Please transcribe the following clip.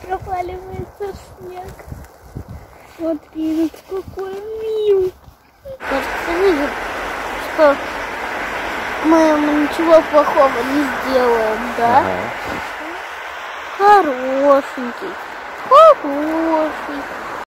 проваливается снег. Смотри, ну какой мил. Кажется, видит, что мы ему ничего плохого не сделаем, да? Ага. Хорошенький, хороший.